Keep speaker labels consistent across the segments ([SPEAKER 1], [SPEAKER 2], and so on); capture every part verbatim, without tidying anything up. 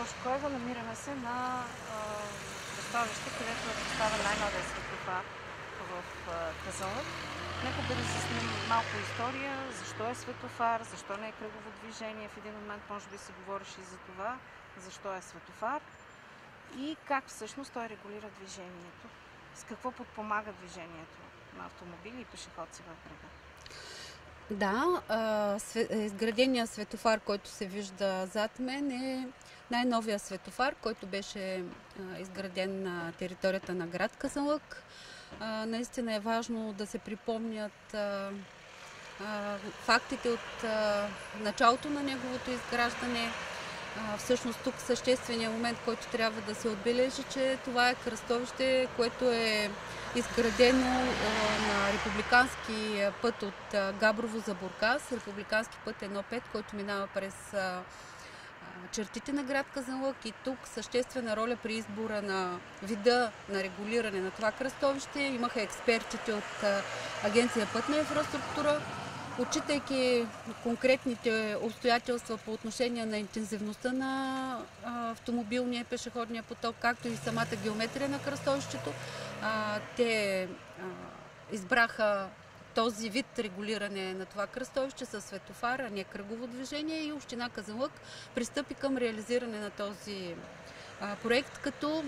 [SPEAKER 1] Госпожо Коева, намираме се на кръстовище, където е поставен най-новия светофар в Казанлък. Нека да разясним малко история, защо е светофар, защо не е кръгово движение. В един момент може би се говореше и за това, защо е светофар и как всъщност той регулира движението. С какво подпомага движението на автомобили и пешеходци в града.
[SPEAKER 2] Да, изграденият светофар, който се вижда зад мен, е най-новия светофар, който беше изграден на територията на град Казанлък. Наистина е важно да се припомнят фактите от началото на неговото изграждане. Всъщност тук същественият момент, който трябва да се отбележи, че това е кръстовище, което е изградено на републикански път от Габрово за Бургас, републикански път едно пет, който минава през чертите на град Казанлък, и тук съществена роля при избора на вида на регулиране на това кръстовище имаха експертите от Агенция Пътна инфраструктура. Отчитайки конкретните обстоятелства по отношение на интензивността на автомобилния и пешеходния поток, както и самата геометрия на кръстовището, те избраха този вид регулиране на това кръстовище със светофар, а не кръгово движение, и община Казанлък пристъпи към реализиране на този проект, като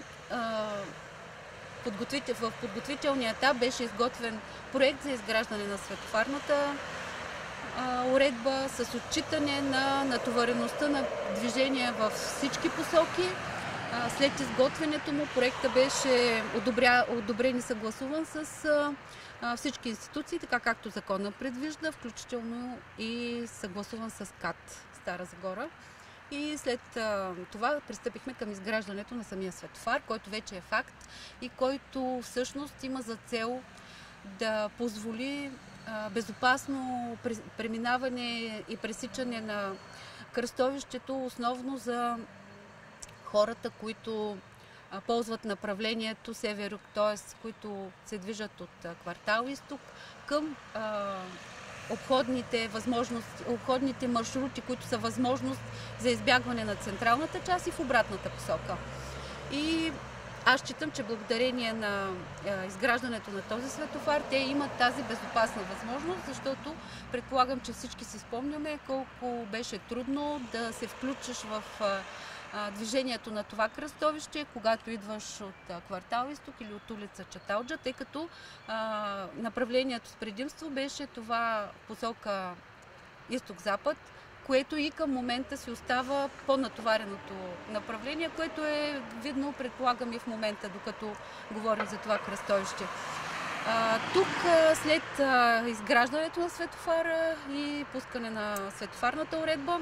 [SPEAKER 2] в подготвителния етап беше изготвен проект за изграждане на светофарната уредба с отчитане на натовареността на движение във всички посоки. След изготвянето му проекта беше одобрен и съгласуван с всички институции, така както закона предвижда, включително и съгласуван с КАТ Стара Загора. И след това пристъпихме към изграждането на самия светофар, който вече е факт и който всъщност има за цел да позволи безопасно преминаване и пресичане на кръстовището, основно за хората, които ползват направлението север-юг, т.е. които се движат от квартал Изток към а, обходните, възможности, обходните маршрути, които са възможност за избягване на централната част и в обратната посока. И аз считам, че благодарение на а, изграждането на този светофар, те имат тази безопасна възможност, защото предполагам, че всички си спомняме колко беше трудно да се включиш в а, движението на това кръстовище, когато идваш от квартал Изток или от улица Чаталджа, тъй като а, направлението с предимство беше това посока Изток-Запад, което и към момента си остава по-натовареното направление, което е видно, предполагам, и в момента, докато говорим за това кръстовище. А, тук, след а, изграждането на светофара и пускане на светофарната уредба,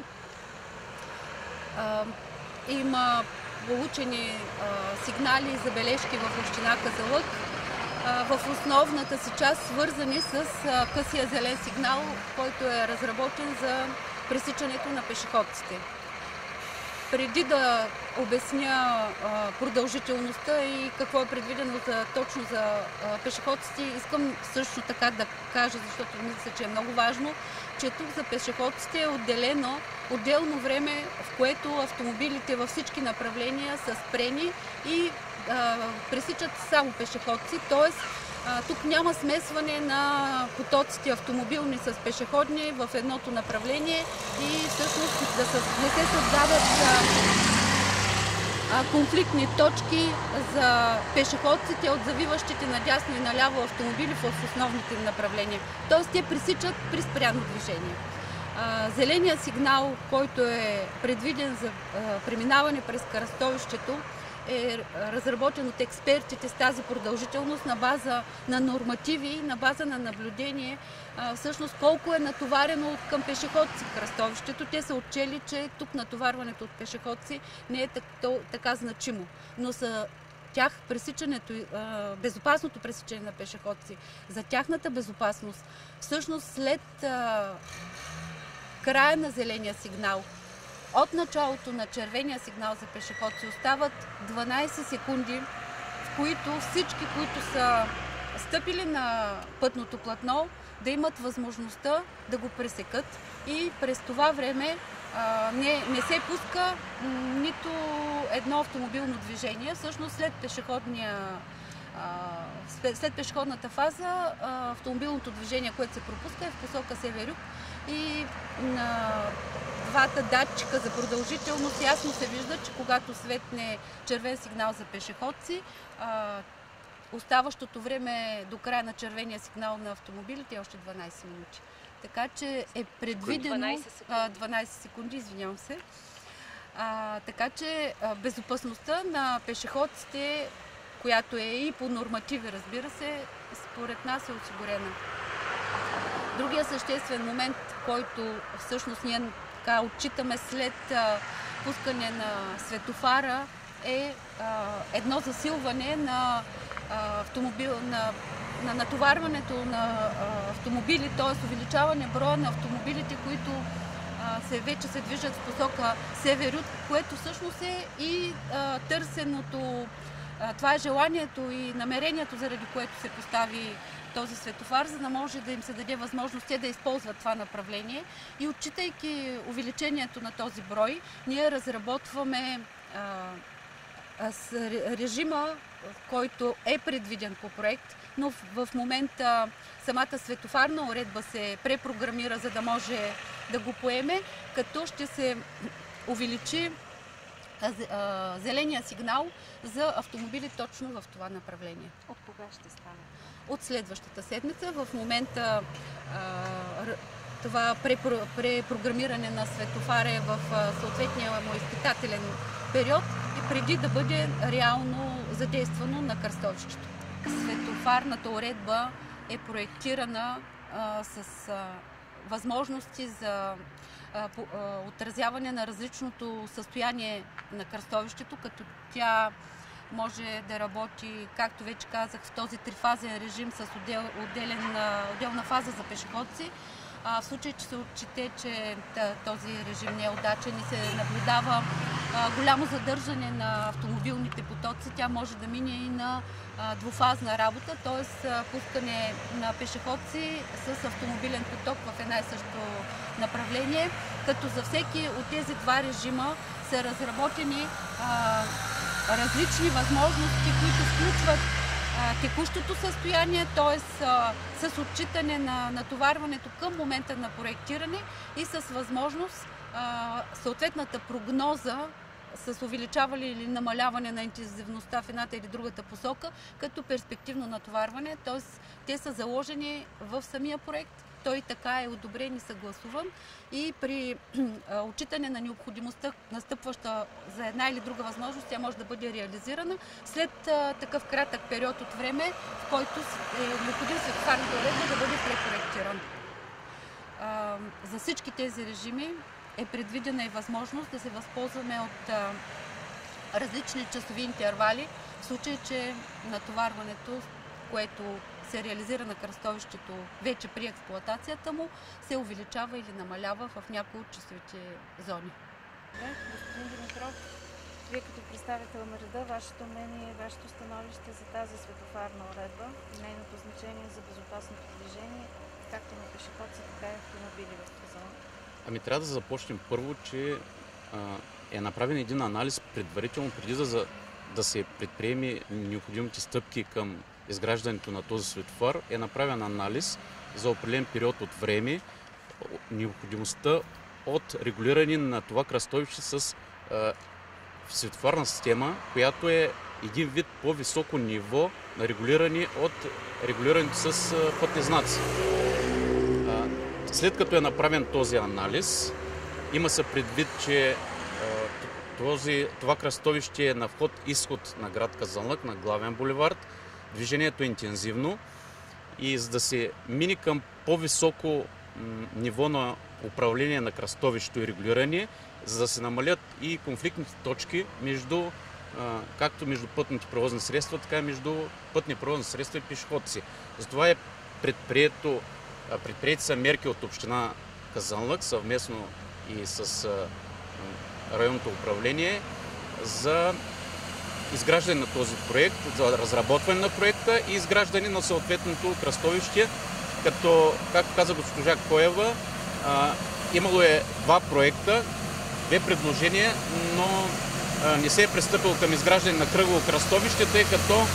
[SPEAKER 2] а, има получени а, сигнали и забележки в община Казанлък, а, в основната си част свързани с а, късия зелен сигнал, който е разработен за пресичането на пешеходците. Преди да обясня а, продължителността и какво е предвидено за, точно за а, пешеходците, искам също така да кажа, защото мисля, че е много важно, че тук за пешеходците е отделено отделно време, в което автомобилите във всички направления са спрени и а, пресичат само пешеходци, т.е. тук няма смесване на потоците автомобилни с пешеходни в едното направление и всъщност да се, не се създават а, а, конфликтни точки за пешеходците от завиващите надясно и наляво автомобили в основните направления. Т.е. те пресичат при спряно движение. А, зеленият сигнал, който е предвиден за а, преминаване през кръстовището, е разработен от експертите с тази продължителност на база на нормативи, на база на наблюдение, всъщност колко е натоварено към пешеходци кръстовището. Те са отчели, че тук натоварването от пешеходци не е така значимо, но за тях пресичането, безопасното пресичане на пешеходци, за тяхната безопасност, всъщност след края на зеления сигнал, от началото на червения сигнал за пешеходци остават дванайсет секунди, в които всички, които са стъпили на пътното платно, да имат възможността да го пресекат и през това време а, не, не се пуска нито едно автомобилно движение. Всъщност след пешеходния след пешеходната фаза автомобилното движение, което се пропуска, е в посока север-юг и на двата датчика за продължителност ясно се вижда, че когато светне червен сигнал за пешеходци, оставащото време до края на червения сигнал на автомобилите е още дванайсет минути. Така че е предвидено...
[SPEAKER 1] дванайсет секунди,
[SPEAKER 2] дванайсет секунди извинявам се. А, така че а, безопасността на пешеходците, която е и по нормативи, разбира се, според нас е осигурена. Другия съществен момент, който всъщност ние така отчитаме след а, пускане на светофара, е а, едно засилване на, а, автомобил, на, на натоварването на а, автомобили, т.е. увеличаване броя на автомобилите, които а, се, вече се движат в посока север-юг, което всъщност е и а, търсеното. Това е желанието и намерението, заради което се постави този светофар, за да може да им се даде възможност те да използват това направление. И отчитайки увеличението на този брой, ние разработваме а, с режима, който е предвиден по проект, но в, в момента самата светофарна уредба се препрограмира, за да може да го поеме, като ще се увеличи зеления сигнал за автомобили точно в това направление.
[SPEAKER 1] От кога ще стане?
[SPEAKER 2] От следващата седмица. В момента а, това препрограмиране на светофара е в съответния му изпитателен период и преди да бъде реално задействано на кръстовището. Светофарната уредба е проектирана а, с а, възможности за отразяване на различното състояние на кръстовището, като тя може да работи, както вече казах, в този трифазен режим с отдел, отделен, отделна фаза за пешеходци. А, в случай, че се отчете, че този режим не е удачен и се наблюдава а, голямо задържане на автомобилните потоци, тя може да мине и на а, двуфазна работа, т.е. пускане на пешеходци с автомобилен поток в една и също направление, като за всеки от тези два режима са разработени а, различни възможности, които включват текущото състояние, т.е. с отчитане на натоварването към момента на проектиране и с възможност а, съответната прогноза с увеличаване или намаляване на интензивността в едната или другата посока, като перспективно натоварване, т.е. те са заложени в самия проект. Той така е одобрен и съгласуван и при а, отчитане на необходимостта, настъпваща за една или друга възможност, тя може да бъде реализирана след а, такъв кратък период от време, в който е необходим светофарната уредба да бъде препроектиран. А, за всички тези режими е предвидена и възможност да се възползваме от а, различни часови интервали, в случай, че натоварването, което се реализира на кръстовището вече при експлоатацията му, се увеличава или намалява в някои от часовите зони.
[SPEAKER 1] Да, господин Димитров, вие като представител на реда, вашето мнение и вашето становище за тази светофарна уредба и нейното значение за безопасното движение, както на пешеходци, така и автомобили в зона?
[SPEAKER 3] Ами трябва да започнем първо, че а, е направен един анализ предварително, преди да, да се предприеме необходимите стъпки към изграждането на този светофар, е направен анализ за определен период от време, необходимостта от регулиране на това кръстовище с а, светофарна система, която е един вид по-високо ниво на регулиране от регулирането с а, пътни знаци. А, след като е направен този анализ, има се предвид, че а, този, това кръстовище е на вход-изход на град Казанлък, на главен булевард. Движението е интензивно и за да се мине към по-високо ниво на управление на кръстовището и регулиране, за да се намалят и конфликтните точки между, както между пътните превозни средства, така и между пътни превозни средства и пешеходци. Затова е предприето, предприети са мерки от община Казанлък съвместно и с районното управление за изграждане на този проект, за разработване на проекта и изграждане на съответното кръстовище, като, както каза госпожа Коева, а, имало е два проекта, две предложения, но не се е пристъпило към изграждане на кръгово кръстовище, тъй като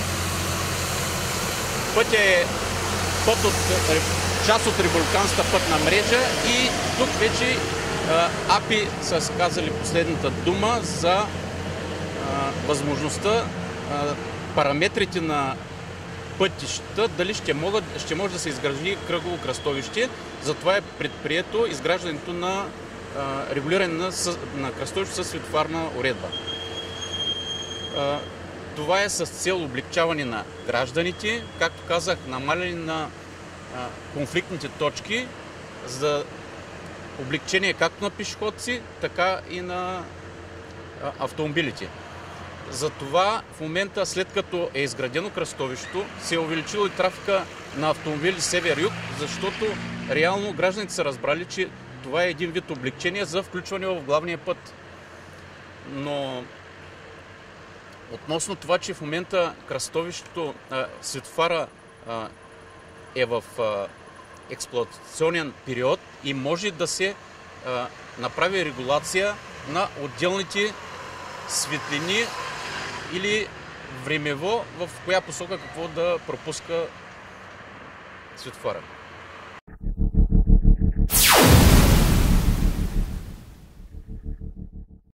[SPEAKER 3] пътя е път от, част от републиканската пътна мрежа и тук вече АПИ са казали последната дума за а, възможността а, параметрите на пътищата дали ще, могат, ще може да се изгради кръгово кръстовище. Затова е предприето изграждането на а, регулиране на, на кръстовище със светофарна уредба. А, това е с цел облегчаване на гражданите, както казах, намаляне на а, конфликтните точки, за облегчение както на пешеходци, така и на а, автомобилите. Затова в момента, след като е изградено кръстовището, се е увеличило и трафика на автомобили север-юг, защото реално гражданите са разбрали, че това е един вид облегчение за включване в главния път. Но относно това, че в момента кръстовището, а, светофара а, е в а, експлоатационен период и може да се а, направи регулация на отделните светлини или времево в коя посока какво да пропуска светофара.